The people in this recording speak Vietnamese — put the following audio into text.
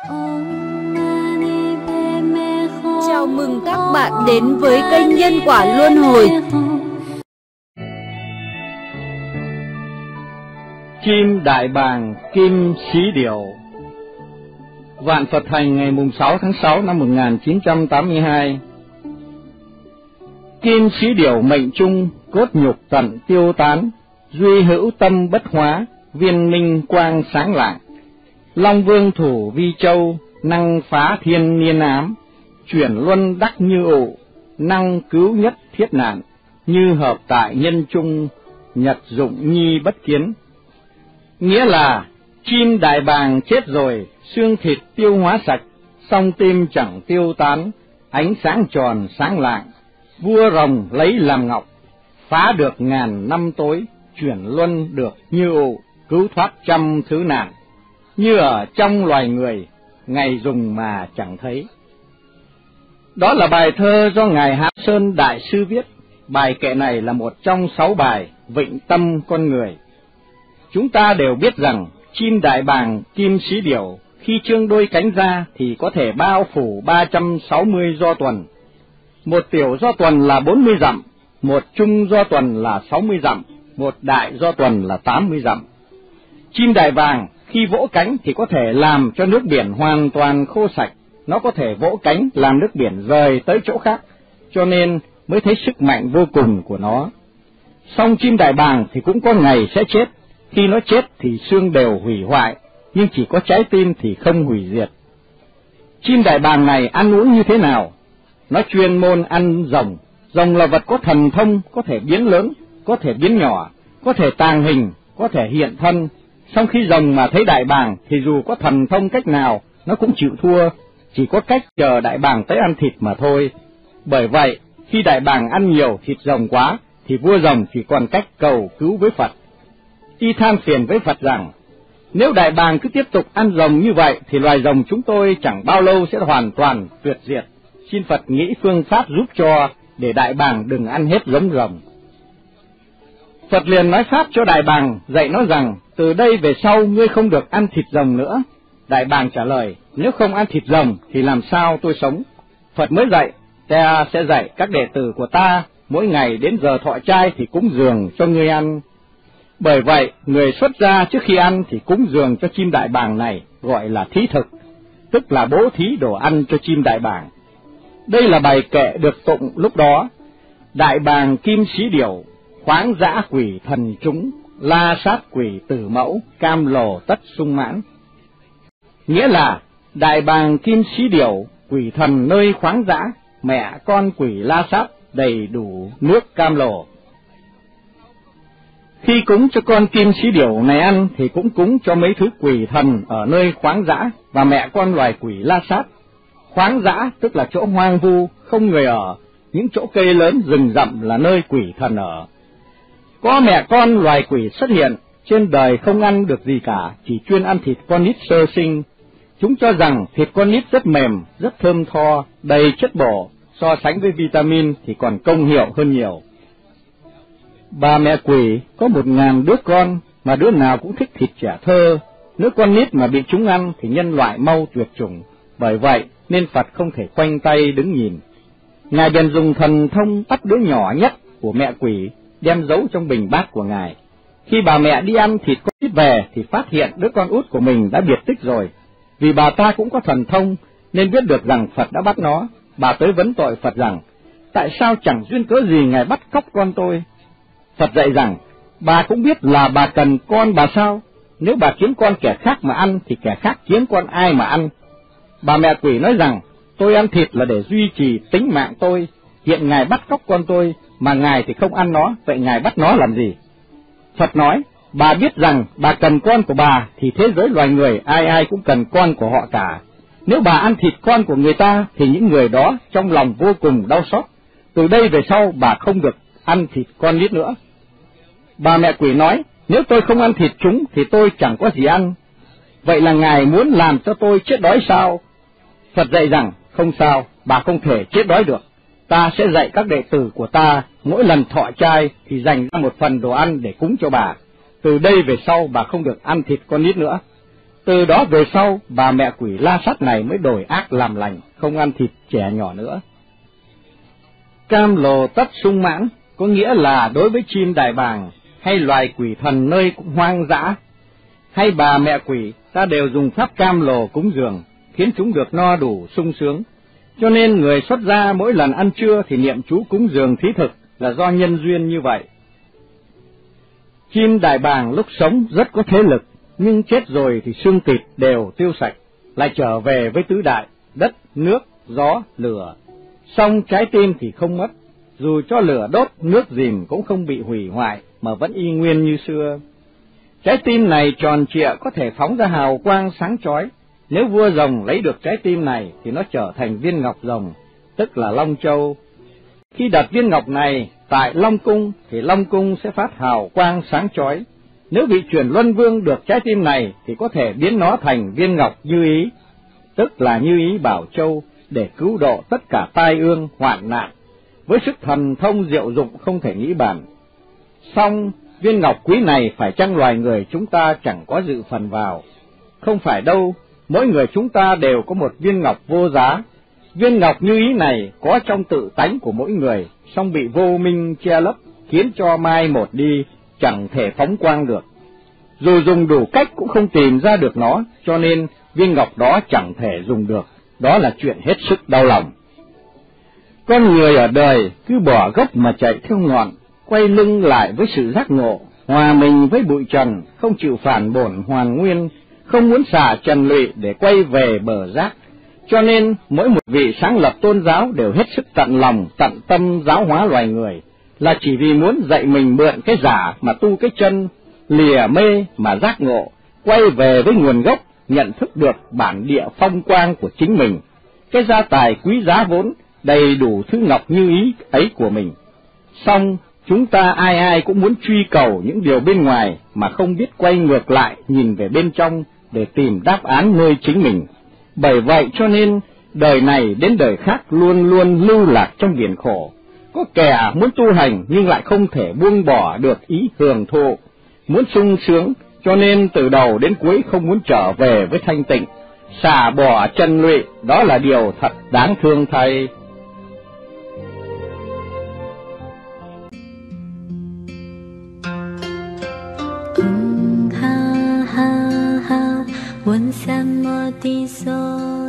Chào mừng các bạn đến với kênh Nhân Quả Luân Hồi. Chim đại bàng kim xí điểu. Vạn Phật Thành ngày 6 tháng 6 năm 1982. Kim xí điểu mệnh chung, cốt nhục tận tiêu tán, duy hữu tâm bất hóa, viên minh quang sáng lạng. Long vương thủ vi châu, năng phá thiên niên ám, chuyển luân đắc như ụ, năng cứu nhất thiết nạn, như hợp tại nhân trung, nhật dụng nhi bất kiến. Nghĩa là chim đại bàng chết rồi, xương thịt tiêu hóa sạch, song tim chẳng tiêu tán, ánh sáng tròn sáng lạng, vua rồng lấy làm ngọc, phá được ngàn năm tối, chuyển luân được như ụ, cứu thoát trăm thứ nạn, như ở trong loài người, ngày dùng mà chẳng thấy. Đó là bài thơ do Ngài Hạ Sơn Đại Sư viết. Bài kệ này là một trong 6 bài vịnh tâm con người. Chúng ta đều biết rằng chim đại bàng kim xí điểu khi trương đôi cánh ra thì có thể bao phủ 360 do tuần. Một tiểu do tuần là 40 dặm, một trung do tuần là 60 dặm, một đại do tuần là 80 dặm. Chim đại bàng khi vỗ cánh thì có thể làm cho nước biển hoàn toàn khô sạch, nó có thể vỗ cánh làm nước biển rời tới chỗ khác, cho nên mới thấy sức mạnh vô cùng của nó. Song chim đại bàng thì cũng có ngày sẽ chết, khi nó chết thì xương đều hủy hoại, nhưng chỉ có trái tim thì không hủy diệt. Chim đại bàng này ăn uống như thế nào? Nó chuyên môn ăn rồng. Rồng là vật có thần thông, có thể biến lớn, có thể biến nhỏ, có thể tàng hình, có thể hiện thân. Song khi rồng mà thấy đại bàng thì dù có thần thông cách nào, nó cũng chịu thua, chỉ có cách chờ đại bàng tới ăn thịt mà thôi. Bởi vậy, khi đại bàng ăn nhiều thịt rồng quá, thì vua rồng chỉ còn cách cầu cứu với Phật. Y than phiền với Phật rằng, nếu đại bàng cứ tiếp tục ăn rồng như vậy, thì loài rồng chúng tôi chẳng bao lâu sẽ hoàn toàn tuyệt diệt. Xin Phật nghĩ phương pháp giúp cho, để đại bàng đừng ăn hết giống rồng. Phật liền nói pháp cho đại bàng, dạy nó rằng, từ đây về sau ngươi không được ăn thịt rồng nữa. Đại bàng trả lời, nếu không ăn thịt rồng thì làm sao tôi sống? Phật mới dạy, ta sẽ dạy các đệ tử của ta, mỗi ngày đến giờ thọ trai thì cúng dường cho ngươi ăn. Bởi vậy, người xuất gia trước khi ăn thì cúng dường cho chim đại bàng này, gọi là thí thực, tức là bố thí đồ ăn cho chim đại bàng. Đây là bài kệ được tụng lúc đó. Đại bàng kim xí điểu, khoáng dã quỷ thần chúng, la sát quỷ tử mẫu, cam lồ tất sung mãn. Nghĩa là, đại bàng kim xí điểu, quỷ thần nơi khoáng dã, mẹ con quỷ la sát, đầy đủ nước cam lồ. Khi cúng cho con kim xí điểu này ăn thì cũng cúng cho mấy thứ quỷ thần ở nơi khoáng dã và mẹ con loài quỷ la sát. Khoáng dã tức là chỗ hoang vu, không người ở, những chỗ cây lớn rừng rậm là nơi quỷ thần ở. Có mẹ con loài quỷ xuất hiện, trên đời không ăn được gì cả, chỉ chuyên ăn thịt con nít sơ sinh. Chúng cho rằng thịt con nít rất mềm, rất thơm tho, đầy chất bổ, so sánh với vitamin thì còn công hiệu hơn nhiều. Bà mẹ quỷ có 1000 đứa con, mà đứa nào cũng thích thịt trẻ thơ. Nếu con nít mà bị chúng ăn thì nhân loại mau tuyệt chủng. Bởi vậy nên Phật không thể khoanh tay đứng nhìn. Ngài bèn dùng thần thông bắt đứa nhỏ nhất của mẹ quỷ, đem giấu trong bình bát của Ngài. Khi bà mẹ đi ăn thịt con nít về thì phát hiện đứa con út của mình đã biệt tích rồi. Vì bà ta cũng có thần thông nên biết được rằng Phật đã bắt nó. Bà tới vấn tội Phật rằng, tại sao chẳng duyên cớ gì Ngài bắt cóc con tôi? Phật dạy rằng, bà cũng biết là bà cần con bà sao? Nếu bà kiếm con kẻ khác mà ăn thì kẻ khác kiếm con ai mà ăn? Bà mẹ quỷ nói rằng, tôi ăn thịt là để duy trì tính mạng tôi, hiện Ngài bắt cóc con tôi, mà Ngài thì không ăn nó, vậy Ngài bắt nó làm gì? Phật nói, bà biết rằng bà cần con của bà, thì thế giới loài người ai ai cũng cần con của họ cả. Nếu bà ăn thịt con của người ta, thì những người đó trong lòng vô cùng đau xót. Từ đây về sau bà không được ăn thịt con nít nữa. Bà mẹ quỷ nói, nếu tôi không ăn thịt chúng thì tôi chẳng có gì ăn. Vậy là Ngài muốn làm cho tôi chết đói sao? Phật dạy rằng, không sao, bà không thể chết đói được. Ta sẽ dạy các đệ tử của ta, mỗi lần thọ trai thì dành ra một phần đồ ăn để cúng cho bà. Từ đây về sau bà không được ăn thịt con nít nữa. Từ đó về sau, bà mẹ quỷ La Sát này mới đổi ác làm lành, không ăn thịt trẻ nhỏ nữa. Cam lồ tất sung mãn có nghĩa là đối với chim đại bàng hay loài quỷ thần nơi hoang dã hay bà mẹ quỷ, ta đều dùng pháp cam lồ cúng dường, khiến chúng được no đủ sung sướng. Cho nên người xuất gia mỗi lần ăn trưa thì niệm chú cúng dường thí thực là do nhân duyên như vậy. Chim đại bàng lúc sống rất có thế lực, nhưng chết rồi thì xương thịt đều tiêu sạch, lại trở về với tứ đại, đất, nước, gió, lửa. Song trái tim thì không mất, dù cho lửa đốt, nước dìm cũng không bị hủy hoại, mà vẫn y nguyên như xưa. Trái tim này tròn trịa có thể phóng ra hào quang sáng chói. Nếu vua rồng lấy được trái tim này thì nó trở thành viên ngọc rồng, tức là Long Châu. Khi đặt viên ngọc này tại Long Cung thì Long Cung sẽ phát hào quang sáng chói. Nếu vị truyền luân vương được trái tim này thì có thể biến nó thành viên ngọc Như Ý, tức là Như Ý Bảo Châu, để cứu độ tất cả tai ương, hoạn nạn, với sức thần thông diệu dụng không thể nghĩ bàn. Song viên ngọc quý này phải chăng loài người chúng ta chẳng có dự phần vào? Không phải đâu, mỗi người chúng ta đều có một viên ngọc vô giá. Viên ngọc Như Ý này có trong tự tánh của mỗi người, song bị vô minh che lấp, khiến cho mai một đi, chẳng thể phóng quang được. Dù dùng đủ cách cũng không tìm ra được nó, cho nên viên ngọc đó chẳng thể dùng được. Đó là chuyện hết sức đau lòng. Con người ở đời cứ bỏ gốc mà chạy theo ngọn, quay lưng lại với sự giác ngộ, hòa mình với bụi trần, không chịu phản bổn hoàn nguyên, không muốn xả trần lụy để quay về bờ giác. Cho nên mỗi một vị sáng lập tôn giáo đều hết sức tận lòng, tận tâm giáo hóa loài người, là chỉ vì muốn dạy mình mượn cái giả mà tu cái chân, lìa mê mà giác ngộ, quay về với nguồn gốc, nhận thức được bản địa phong quang của chính mình, cái gia tài quý giá vốn đầy đủ thứ ngọc Như Ý ấy của mình. Song chúng ta ai ai cũng muốn truy cầu những điều bên ngoài mà không biết quay ngược lại nhìn về bên trong để tìm đáp án nơi chính mình. Bởi vậy cho nên đời này đến đời khác luôn luôn lưu lạc trong biển khổ. Có kẻ muốn tu hành nhưng lại không thể buông bỏ được ý hưởng thụ, muốn sung sướng, cho nên từ đầu đến cuối không muốn trở về với thanh tịnh, xả bỏ chân lụy, đó là điều thật đáng thương thay. ha ha ha, 问什么的所